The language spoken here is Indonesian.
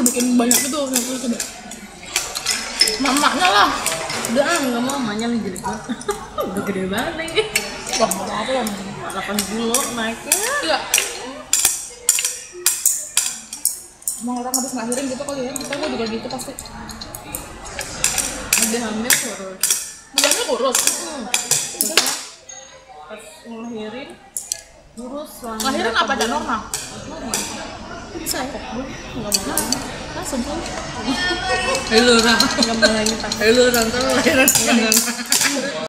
bikin banyak gitu coba. Mamanya lah. Udah nggak mau, mamanya nih jelek banget. Udah gede banget nih. Wah nggak apa-apa lah. 8 kilo naiknya. Iya. Emang orang habis ngelahirin gitu kali ya, kita juga gitu pasti. Udah hamil kurus. Bulannya kurus. Pas ngelahirin kurus selama Ngelahirin apa aja normal? saya nggak mau langsung pun Halo, nggak mau lagi tak halo, tante lahiran